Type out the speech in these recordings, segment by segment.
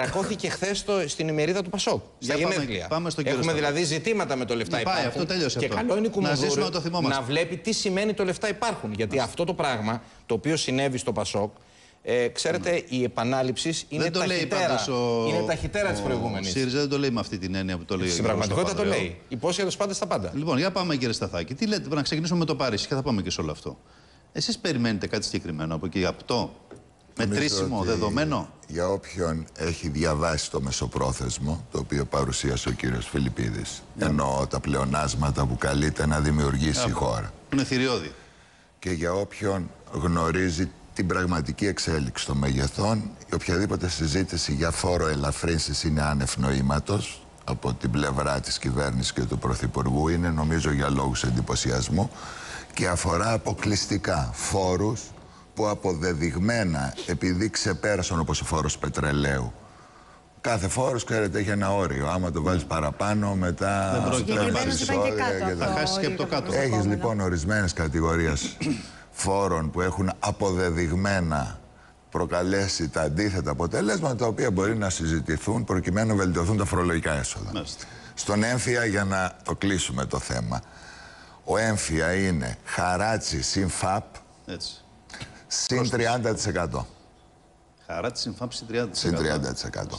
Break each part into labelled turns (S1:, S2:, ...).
S1: Τσακώθηκε χθες στην ημερίδα του Πασόκ. Στα γενέθλια. Έχουμε δηλαδή ζητήματα με το λεφτά υπάρχουν.
S2: Αυτό τελείωσε.
S1: Και καλό είναι η Κουμουνδούρου
S2: να
S1: βλέπει τι σημαίνει το λεφτά υπάρχουν. Γιατί αυτό το πράγμα το οποίο συνέβη στο Πασόκ, ξέρετε, η επανάληψη είναι ταχυτέρα της προηγούμενης.
S2: Ο ΣΥΡΙΖΑ δεν το λέει με αυτή την έννοια που το λέει.
S1: Στην πραγματικότητα το λέει. Υπόσχετος πάντα στα πάντα.
S2: Λοιπόν, για πάμε κύριε Σταθάκη. Τι λέτε, να ξεκινήσουμε με το Παρίσι και θα πάμε και σε όλο αυτό. Εσείς περιμένετε κάτι συγκεκριμένο από εκεί, απτό, μετρήσιμο, δεδομένο?
S3: Για όποιον έχει διαβάσει το μεσοπρόθεσμο, το οποίο παρουσίασε ο κύριος Φιλιππίδης, εννοώ τα πλεονάσματα που καλείται να δημιουργήσει η χώρα.
S2: Είναι θηριώδη.
S3: Και για όποιον γνωρίζει την πραγματική εξέλιξη των μεγεθών, η οποιαδήποτε συζήτηση για φόρο ελαφρύνσης είναι άνευ νοήματος από την πλευρά της κυβέρνησης και του Πρωθυπουργού, είναι νομίζω για λόγους εντυπωσιασμού και αφορά αποκλειστικά φόρους που αποδεδειγμένα, επειδή ξεπέρασαν, όπως ο φόρος πετρελαίου. Κάθε φόρος, ξέρετε, έχει ένα όριο. Άμα το βάλεις παραπάνω, μετά
S2: θα χάσεις και από το κάτω.
S3: Έχεις λοιπόν ορισμένες κατηγορίες φόρων που έχουν αποδεδειγμένα προκαλέσει τα αντίθετα αποτελέσματα, τα οποία μπορεί να συζητηθούν προκειμένου να βελτιωθούν τα φορολογικά έσοδα. Στον έμφυα, για να το κλείσουμε το θέμα, ο έμφυα είναι χαράτσι συν ΦΑΠ συν 30%.
S2: Χαράτσι συν ΦΑΠ συν 30%.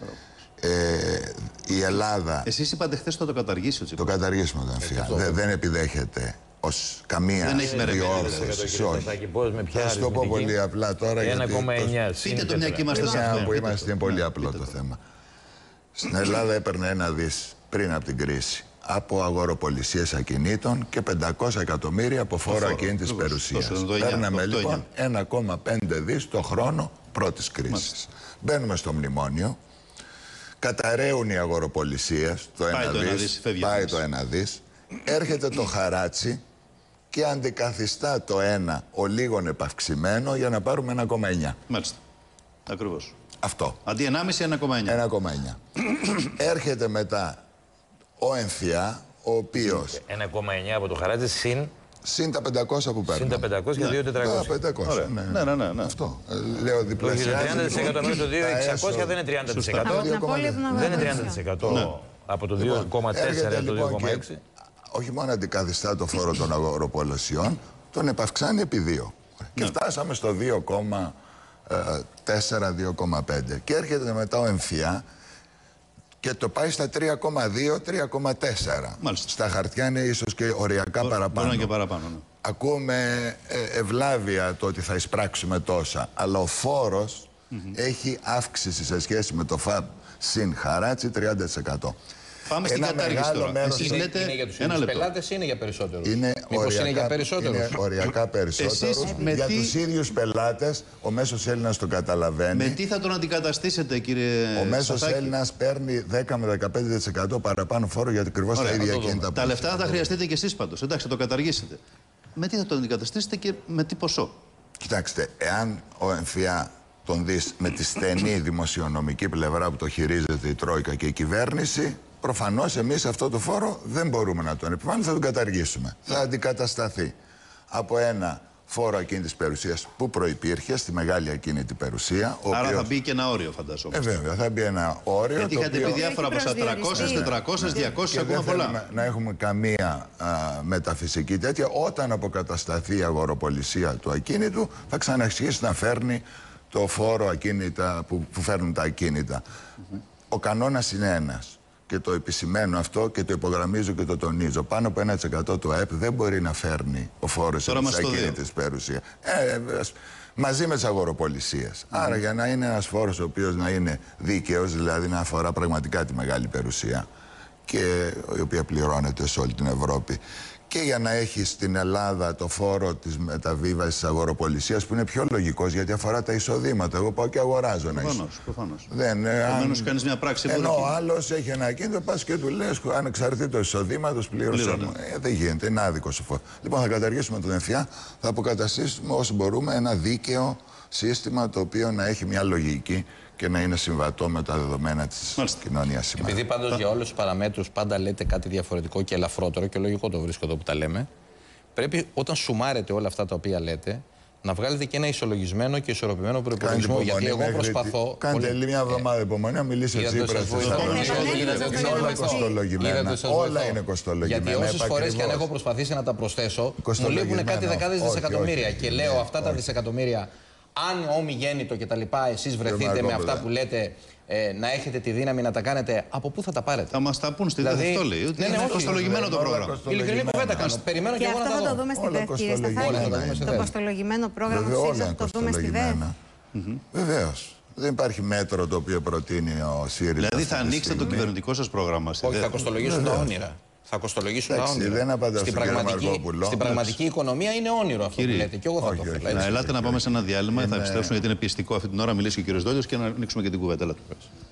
S3: Η Ελλάδα...
S2: Εσείς είπατε χθες θα το καταργήσει ο Τσίπρας.
S3: Το καταργήσουμε το έμφυα. Δεν επιδέχεται ως καμία διόρθωση. Θα σου το πω πολύ απλά τώρα.
S4: 1,9.
S2: Πείτε το μια και είμαστε σε αυτό.
S3: Που είμαστε, είναι πολύ απλό το θέμα. Στην Ελλάδα έπαιρνε 1 δις πριν από την κρίση από αγοροπολισίες ακινήτων και 500 εκατομμύρια από φόρο ακίνητης περιουσίας. Παίρναμε λοιπόν 1,5 δις το χρόνο πρώτης κρίσης. Μπαίνουμε στο μνημόνιο, καταραίουν οι αγοροπολισίες, πάει το 1 δις, έρχεται το χαράτσι και αντικαθιστά το 1 ο λίγον επαυξημένο για να πάρουμε 1,9.
S2: Μάλιστα. Ακριβώς.
S3: Αυτό.
S2: Αντί 1,5, 1,9.
S3: Έρχεται μετά ο έμφυα, ο οποίος...
S4: 1,9 από το χαράτσι συν
S3: τα 500 που παίρνουν.
S4: Συν τα 500 και 2.400.
S3: Ναι. Αυτό. Λέω διπλασιάζει.
S4: 30% με το 2.600 δεν είναι 30%. Δεν είναι 30%. Από το 2,4 το 2,6.
S3: Όχι μόνο αντικαθιστά το φόρο των αγοροπολισιών, τον επαυξάνει επί 2. Και φτάσαμε στο 2,4-2,5. Και έρχεται μετά ο έμφυα και το πάει στα 3,2-3,4. Στα χαρτιά είναι ίσως και οριακά παραπάνω.
S2: Και παραπάνω, ναι.
S3: Ακούμε ευλάβεια το ότι θα εισπράξουμε τόσα, αλλά ο φόρος έχει αύξηση σε σχέση με το ΦΑΠ συν χαράτσι 30%.
S2: Πάμε στην κατάργηση τώρα.
S1: Εσείς λέτε είναι για τους ίδιους πελάτες ή είναι για περισσότερους?
S3: Είναι
S1: οριακά
S3: περισσότερους. Για τους ίδιους πελάτες, ο μέσος Έλληνας το καταλαβαίνει.
S2: Με τι θα τον αντικαταστήσετε, κύριε
S3: Ο μέσος Έλληνας παίρνει 10 με 15% παραπάνω φόρο για ακριβώς τα ίδια κίνητα.
S2: Τα λεφτά θα τα χρειαστείτε κι εσείς πάντως. Εντάξει, θα το καταργήσετε. Με τι θα τον αντικαταστήσετε και με τι ποσό?
S3: Κοιτάξτε, εάν ο έμφυα τον δεις με τη στενή δημοσιονομική πλευρά που το χειρίζεται η Τρόικα και η κυβέρνηση, προφανώς εμείς αυτό το φόρο δεν μπορούμε να τον επιβάλλουμε, θα τον καταργήσουμε. Θα αντικατασταθεί από ένα φόρο ακίνητης περιουσίας που προϋπήρχε στη μεγάλη ακίνητη περιουσία.
S2: Άρα θα μπει και ένα όριο, φαντάζομαι.
S3: Βέβαια, θα μπει ένα όριο.
S2: Γιατί είχατε πει διάφορα ποσά, 300, 400, 200, ακόμα πολλά.
S3: Δεν να έχουμε καμία μεταφυσική τέτοια. Όταν αποκατασταθεί η αγοροπολισία του ακίνητου, θα ξαναρχίσει να φέρνει το φόρο ακίνητα που φέρνουν τα ακίνητα. Ο κανόνας είναι ένας. Και το επισημαίνω αυτό και το υπογραμμίζω και το τονίζω. Πάνω από 1% του ΑΕΠ δεν μπορεί να φέρνει ο φόρος της ακίνητης περιουσίας. Μαζί με τις αγοροπολισίες. Άρα για να είναι ένας φόρος ο οποίος να είναι δίκαιος, δηλαδή να αφορά πραγματικά τη μεγάλη περιουσία και η οποία πληρώνεται σε όλη την Ευρώπη, και για να έχει στην Ελλάδα το φόρο της μεταβίβασης της αγοροπολισίας που είναι πιο λογικός γιατί αφορά τα εισοδήματα. Εγώ πάω και αγοράζω ένα εισόδημα.
S2: Προφανώς.
S3: Επομένως
S2: κάνεις μια πράξη.
S3: Ενώ ο άλλος έχει ένα ακίνητο, πας και του λες ανεξαρτήτως εισοδήματος πλήρωσε. Δεν γίνεται, είναι άδικος ο φόρος. Λοιπόν, θα καταργήσουμε τον έμφυα, θα αποκαταστήσουμε όσο μπορούμε ένα δίκαιο σύστημα το οποίο να έχει μια λογική και να είναι συμβατό με τα δεδομένα της κοινωνίας σήμερα.
S1: Επειδή πάντως για όλους τους παραμέτρους πάντα λέτε κάτι διαφορετικό και ελαφρότερο, και λογικό το βρίσκω εδώ που τα λέμε, πρέπει όταν σουμάρετε όλα αυτά τα οποία λέτε, να βγάλετε και ένα ισολογισμένο και ισορροπημένο προϋπολογισμό. Γιατί εγώ προσπαθώ.
S3: Κάντε μια εβδομάδα υπομονή να μιλήσει ο Τσίπρας. Όλα είναι κοστολογημένα.
S1: Γιατί όσες φορές και αν έχω προσπαθήσει να τα προσθέσω, μου λείπουν κάτι δεκάδες δισεκατομμύρια. Και λέω αυτά τα δισεκατομμύρια, αν ομιγέννητο κτλ. Εσείς βρεθείτε με αυτά που λέτε. Να έχετε τη δύναμη να τα κάνετε, από πού θα τα πάρετε?
S2: Θα μας τα πούν στη δεύτερη. Αυτό λέει. Ότι είναι κοστολογημένο το πρόγραμμα.
S1: Ειλικρινή κουβέντα κάνω. Περιμένω και εγώ να τα δω.
S5: Αυτό θα το δούμε στη ΔΕΘ, κύριε Σταθάκη. Το κοστολογημένο πρόγραμμα θα το δούμε στη ΔΕΘ.
S3: Βεβαίως. Δεν υπάρχει μέτρο το οποίο προτείνει ο ΣΥΡΙΖΑ.
S2: Δηλαδή θα ανοίξετε το κυβερνητικό σας πρόγραμμα στη ΔΕΘ?
S1: Όχι, θα κοστολογήσουν τα όνειρα. Θα κοστολογήσουν τα όνειρα. Στην πραγματική οικονομία είναι όνειρο αυτό που λέτε. Και εγώ θα το θέλω.
S2: Ελάτε να πάμε σε ένα διάλειμμα. Θα επιστρέψουμε γιατί είναι πιεστικό αυτή την ώρα. Μιλήσει και ο κύριος Δόλιος και να ανοίξουμε και την κουβέντα.